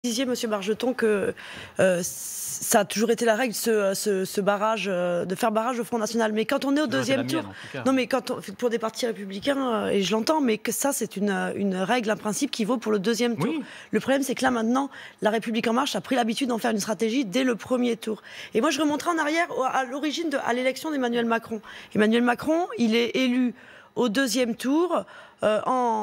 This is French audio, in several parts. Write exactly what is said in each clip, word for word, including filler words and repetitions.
disiez, Monsieur Bargeton, que euh, ça a toujours été la règle, ce, ce, ce barrage, euh, de faire barrage au Front National. Mais quand on est au deuxième tour, mienne, non mais quand on, pour des partis républicains, euh, et je l'entends, mais que ça c'est une, une règle, un principe qui vaut pour le deuxième tour. Oui. Le problème c'est que là maintenant, la République en marche a pris l'habitude d'en faire une stratégie dès le premier tour. Et moi je remonterai en arrière à l'origine, à l'élection d'Emmanuel Macron. Emmanuel Macron, il est élu au deuxième tour euh,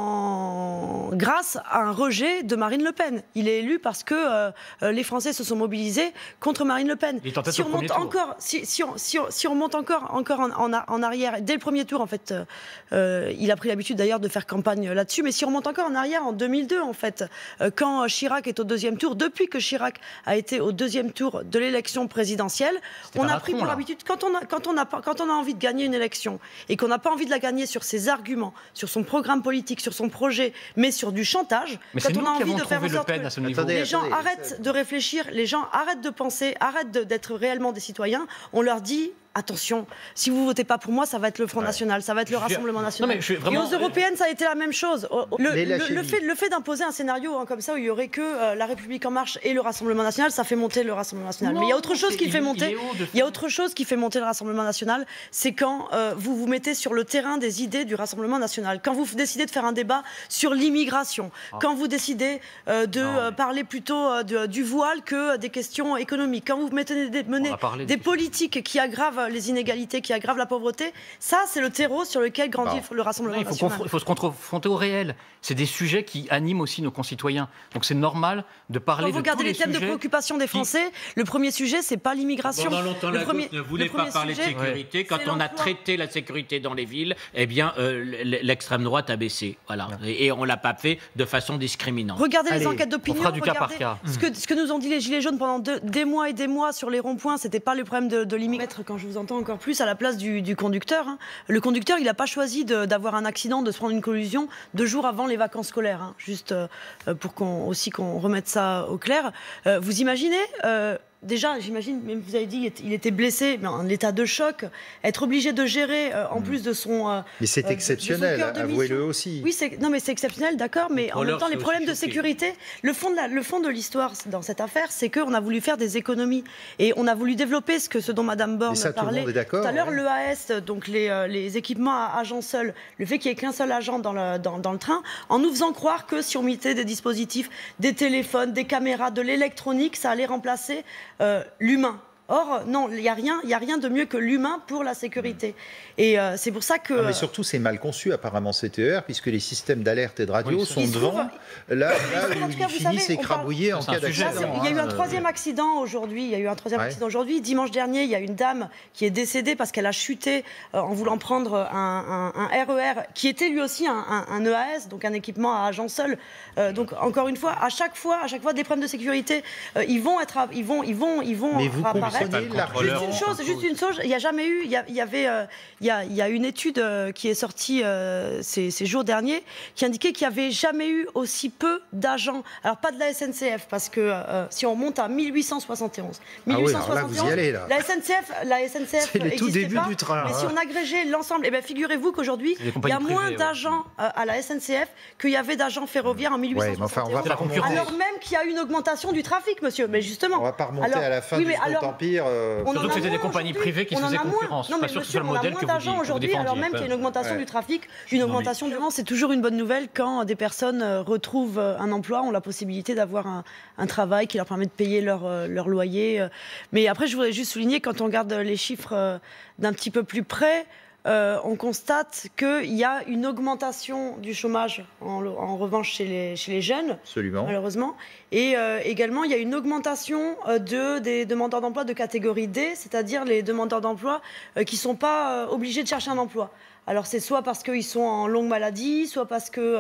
en... grâce à un rejet de Marine Le Pen. Il est élu parce que euh, les Français se sont mobilisés contre Marine Le Pen. Si on monte encore, si, si, on, si, on, si on monte encore, encore en, en, en arrière, dès le premier tour en fait, euh, il a pris l'habitude d'ailleurs de faire campagne là-dessus, mais si on monte encore en arrière, en deux mille deux en fait, euh, quand Chirac est au deuxième tour, depuis que Chirac a été au deuxième tour de l'élection présidentielle, on a pris pour l'habitude, quand on a, quand on a, quand on a envie de gagner une élection et qu'on n'a pas envie de la gagner sur ses arguments, sur son programme politique, sur son projet, mais sur du chantage, mais quand on a envie de faire en que sorte que attendez, les gens attendez, arrêtent de réfléchir, les gens arrêtent de penser, arrêtent d'être réellement des citoyens, on leur dit attention, si vous votez pas pour moi, ça va être le Front ouais. National, ça va être le Rassemblement National. Non, mais vraiment... Et aux européennes, ça a été la même chose. Le, le, le fait, le fait d'imposer un scénario hein, comme ça où il y aurait que euh, la République en marche et le Rassemblement National, ça fait monter le Rassemblement National. Non, mais il y a autre chose qui fait monter. Il y a autre chose qui fait monter le Rassemblement National, c'est quand euh, vous vous mettez sur le terrain des idées du Rassemblement National. Quand vous décidez de faire un débat sur l'immigration, ah. quand vous décidez euh, de euh, parler plutôt euh, de, du voile que des questions économiques, quand vous mettez des, menez des politiques qui aggravent les inégalités, qui aggravent la pauvreté, ça c'est le terreau sur lequel grandit bon. le Rassemblement il faut National. Il faut se confronter au réel. C'est des sujets qui animent aussi nos concitoyens. Donc c'est normal de parler Quand de tous les sujets. Quand vous regardez les thèmes de préoccupation des Français, qui... le premier sujet c'est pas l'immigration. Pendant longtemps, la gauche ne voulait pas parler sujet, de sécurité. Ouais. Quand on a traité la sécurité dans les villes, eh bien euh, l'extrême droite a baissé. Voilà. Ouais. Et, et on l'a pas fait de façon discriminante. Regardez Allez, les enquêtes d'opinion. On fera du cas par cas. Ce que, ce que nous ont dit les Gilets jaunes pendant de, des mois et des mois sur les ronds-points, c'était pas le problème de, de l'immigration. Quand je vous entends encore plus à la place du, du conducteur, hein. Le conducteur, il n'a pas choisi d'avoir un accident, de se prendre une collision deux jours avant les vacances scolaires. Hein. Juste euh, pour qu'on aussi qu'on remette ça au clair. Euh, vous imaginez euh, Déjà, j'imagine, même vous avez dit, il était blessé, mais en état de choc, être obligé de gérer, euh, en mmh. plus de son... Euh, mais c'est exceptionnel, avouez-le aussi. Oui, non, mais c'est exceptionnel, d'accord, mais en même temps, les problèmes de sécurité, le fond de, la, le fond de l'histoire dans cette affaire, c'est qu'on a voulu faire des économies. Et on a voulu développer ce, que, ce dont Mme Borne ça, parlait tout, tout à l'heure, ouais. l'E A S, donc les, euh, les équipements à agents seuls, le fait qu'il n'y ait qu'un seul agent dans le, dans, dans le train, en nous faisant croire que si on mettait des dispositifs, des téléphones, des caméras, de l'électronique, ça allait remplacer Euh, l'humain. Or, non, il n'y a rien, il n'y a rien de mieux que l'humain pour la sécurité. Et euh, c'est pour ça que... Non, mais surtout, c'est mal conçu, apparemment, C T E R, puisque les systèmes d'alerte et de radio oui, sont devant, trouve... là, là où ils finissent écrabouillés en cas d'accident. Il y a eu un troisième accident aujourd'hui, il y a eu un troisième ouais. accident aujourd'hui. Dimanche dernier, il y a une dame qui est décédée parce qu'elle a chuté euh, en voulant prendre un, un, un R E R, qui était lui aussi un, un, un E A S, donc un équipement à agent seul. Euh, donc, encore une fois, à chaque fois, à chaque fois, des problèmes de sécurité, euh, ils vont être... Ils vont, ils vont, ils vont mais vous apparaître. Juste une chose, juste une chose, il n'y a jamais eu, il y, a, il y avait, euh, il, y a, il y a une étude euh, qui est sortie euh, ces, ces jours derniers, qui indiquait qu'il n'y avait jamais eu aussi peu d'agents. Alors pas de la S N C F, parce que euh, si on monte à mille huit cent soixante et onze, ah oui, alors là, vous y allez, là. La S N C F, la S N C F c'est le tout début pas, du train. Mais hein. si on agrégeait l'ensemble, eh bien figurez-vous qu'aujourd'hui, il y a moins d'agents ouais. euh, à la S N C F qu'il y avait d'agents ferroviaires en mille huit cent soixante et onze. Ouais, enfin, alors même qu'il y a eu une augmentation du trafic, monsieur. Mais justement. On va pas remonter alors, à la fin oui, du Second Empire. Euh... Surtout que c'était des compagnies privées qui se faisaient concurrence. Non, mais monsieur, on a moins d'argent aujourd'hui, alors même qu'il y a une augmentation ouais. du trafic, une augmentation du vent. C'est toujours une bonne nouvelle quand des personnes retrouvent un emploi, ont la possibilité d'avoir un, un travail qui leur permet de payer leur, leur loyer. Mais après, je voudrais juste souligner, quand on regarde les chiffres d'un petit peu plus près, Euh, on constate qu'il y a une augmentation du chômage, en, en revanche, chez les, chez les jeunes, Absolument. malheureusement. Et euh, également, il y a une augmentation euh, de, des demandeurs d'emploi de catégorie D, c'est-à-dire les demandeurs d'emploi euh, qui ne sont pas euh, obligés de chercher un emploi. Alors, c'est soit parce qu'ils sont en longue maladie, soit parce qu'ils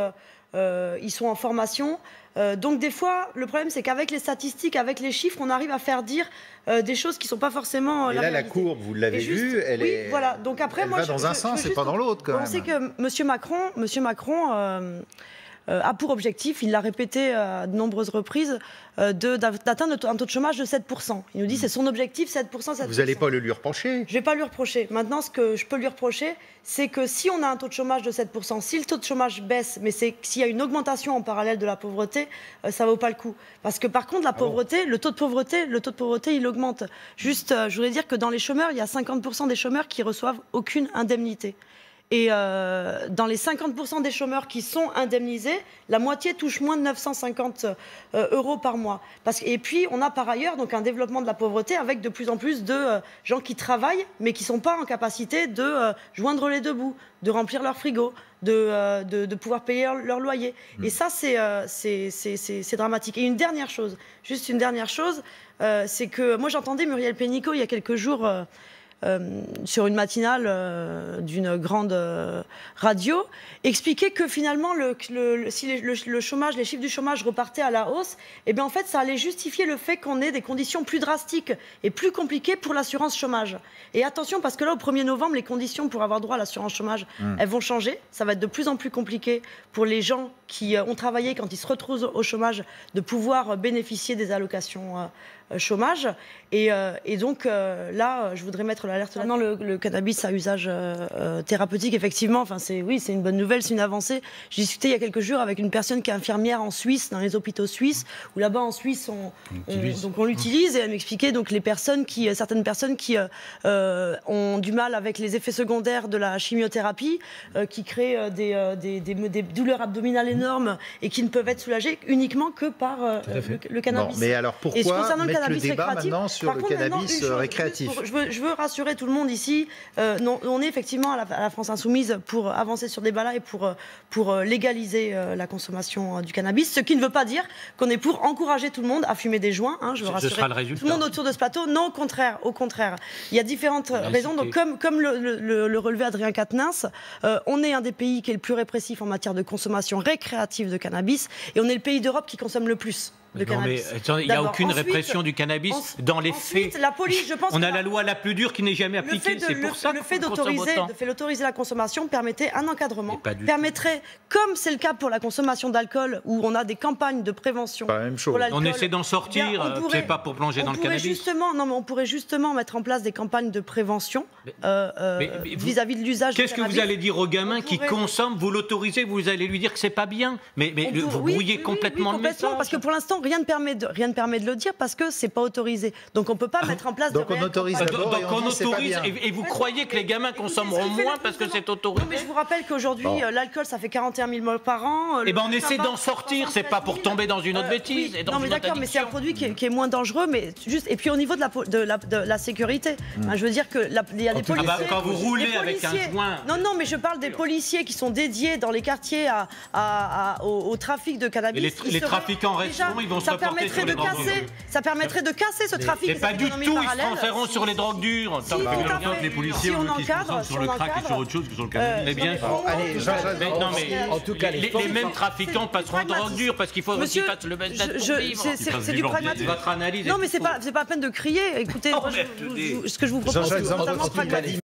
euh, sont en formation. Euh, donc des fois, le problème c'est qu'avec les statistiques, avec les chiffres, on arrive à faire dire euh, des choses qui ne sont pas forcément... Et la là, réalité. la courbe, vous l'avez vue, elle oui, est... voilà. Donc après, elle moi, va je, dans un je, sens je et pas dans l'autre, quand on même. On sait que M. Macron, Monsieur Macron euh, euh, a pour objectif, il l'a répété à de nombreuses reprises, euh, d'atteindre un taux de chômage de sept pour cent. Il nous dit que c'est son objectif, sept pour cent, sept pour cent. Vous n'allez pas le lui reprocher? Je ne vais pas lui reprocher. Maintenant, ce que je peux lui reprocher, c'est que si on a un taux de chômage de sept pour cent, si le taux de chômage baisse, mais s'il y a une augmentation en parallèle de la pauvreté, euh, ça ne vaut pas le coup. Parce que par contre, la pauvreté, le taux de pauvreté, le taux de pauvreté, il augmente. Juste, euh, je voudrais dire que dans les chômeurs, il y a cinquante pour cent des chômeurs qui reçoivent aucune indemnité. Et euh, dans les cinquante pour cent des chômeurs qui sont indemnisés, la moitié touche moins de neuf cent cinquante euh, euros par mois. Parce, et puis, on a par ailleurs donc, un développement de la pauvreté avec de plus en plus de euh, gens qui travaillent, mais qui ne sont pas en capacité de euh, joindre les deux bouts, de remplir leur frigo, de, euh, de, de pouvoir payer leur, leur loyer. Mmh. Et ça, c'est euh, dramatique. Et une dernière chose, juste une dernière chose, euh, c'est que moi, j'entendais Muriel Pénicaud il y a quelques jours... Euh, Euh, sur une matinale euh, d'une grande euh, radio, expliquer que finalement, le, le, le, si les, le, le chômage, les chiffres du chômage repartaient à la hausse, et bien en fait, ça allait justifier le fait qu'on ait des conditions plus drastiques et plus compliquées pour l'assurance chômage. Et attention, parce que là, au premier novembre, les conditions pour avoir droit à l'assurance chômage, mmh. elles vont changer. Ça va être de plus en plus compliqué pour les gens qui euh, ont travaillé, quand ils se retrouvent au chômage, de pouvoir bénéficier des allocations euh, chômage. Et, euh, et donc, euh, là, je voudrais mettre l'alerte là. Non, le, le cannabis à usage euh, thérapeutique, effectivement, enfin, c'est, oui, c'est une bonne nouvelle, c'est une avancée. J'ai discuté il y a quelques jours avec une personne qui est infirmière en Suisse, dans les hôpitaux suisses, où là-bas, en Suisse, on, on, donc on l'utilise. Et elle m'expliquait donc les personnes qui, certaines personnes qui euh, ont du mal avec les effets secondaires de la chimiothérapie, euh, qui créent euh, des, euh, des, des, des douleurs abdominales énormes et qui ne peuvent être soulagées uniquement que par euh, le, le cannabis. Bon, mais alors pourquoi mettre le, cannabis le débat maintenant sur le contre, cannabis chose, récréatif pour, je, veux, je veux rassurer tout le monde ici. Euh, non, on est effectivement à la, à la France Insoumise pour avancer sur ce débat-là et pour, pour légaliser euh, la consommation euh, du cannabis. Ce qui ne veut pas dire qu'on est pour encourager tout le monde à fumer des joints. Hein, je veux rassurer tout le monde autour de ce plateau. Non, au contraire. Au contraire. Il y a différentes Merci. raisons. Donc, comme, comme le, le, le relevait Adrien Quatennens, euh, on est un des pays qui est le plus répressif en matière de consommation récréative de cannabis et on est le pays d'Europe qui consomme le plus. Non, mais il n'y a aucune ensuite, répression du cannabis ensuite, dans les faits. La police, je pense on a la loi la plus dure qui n'est jamais appliquée. C'est pour le, ça le fait d'autoriser la consommation permettait un encadrement, permettrait, comme c'est le cas pour la consommation d'alcool, où on a des campagnes de prévention. Pas la même chose. On essaie d'en sortir, c'est pas pour plonger dans le cannabis. Justement, non, mais on pourrait justement mettre en place des campagnes de prévention vis-à-vis euh, euh, -vis de l'usage. Qu'est-ce que vous allez dire au gamin qui consomme, vous l'autorisez, vous allez lui dire que c'est pas bien, mais, mais le, vous brouillez complètement le message. Parce que pour l'instant, rien ne permet de rien ne permet de le dire parce que c'est pas autorisé. Donc on peut pas mettre en place. Donc de on autorise. Donc on, on autorise et, et vous croyez que les gamins consommeront moins parce que c'est autorisé? Non, mais je vous rappelle qu'aujourd'hui bon. euh, l'alcool ça fait quarante et un mille morts par an. Eh ben on essaie d'en sortir, c'est pas pour tomber dans une autre bêtise. Euh, oui. et dans non mais d'accord, mais c'est un produit qui est, qui est moins dangereux, mais juste et puis au niveau de la de la, de la sécurité, mmh. enfin, je veux dire que la, il y a des policiers. Ah bah, quand vous roulez avec un joint. Non non, mais je parle des policiers qui sont dédiés dans les quartiers à, à, à, au, au trafic de cannabis. Et les, les trafiquants resteront, ils vont se reporter sur les drogues dures. Ça permettrait de casser ce trafic. Mais pas du tout, ils se transféreront sur les drogues dures. Si, bah, que les policiers, on qui se concentrent sur le crack et sur autre chose que sur le cannabis. Mais bien sûr. Allez, non, mais en tout cas, les, les mêmes trafiquants passeront en drogue dure parce qu'il faudrait qu'ils fassent le best pour vivre. C'est du pragmatisme. Votre analyse. Non, mais c'est pas, pas à peine de crier. Écoutez, ce que je vous propose, c'est totalement pragmatique.